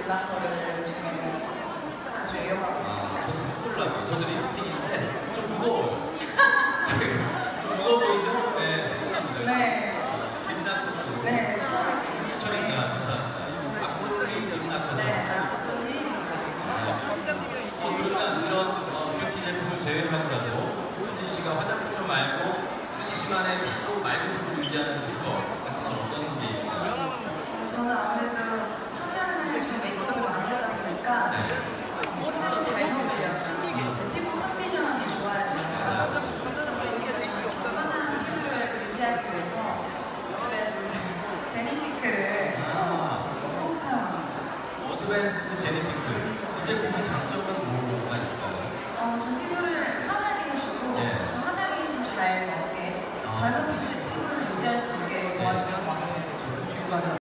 블라커를 요즘에는 아주 애용하고 있습니다. 저도 바꾸려고요. 저도 립스틱인데 좀 무거워요. 좀 무거워 보이죠? 네, 생각합니다. 네. 립라커도 네, 시원하게. 추천입니다. 감사합니다. 압솔리 립라커죠? 네, 압솔리. 그러면 그런 뷰티 제품을 제외하고라도 수지 씨가 화장품을 말고 수지 씨만의 피부, 맑은 피부를 유지하는 비법 같은 건 어떤 게 있을까요? 저는 아무래도 화장을 좀 메이크업을 많이 하다 보니까 화장이 잘 먹으려면 제 피부 컨디션이 좋아야 되니까 여기가 좀 건강한 피부를 유지하기 위해서 어드밴스드 제니핑크를 꼭 사용합니다. 어드밴스드 제니핑크 이 제품이 잘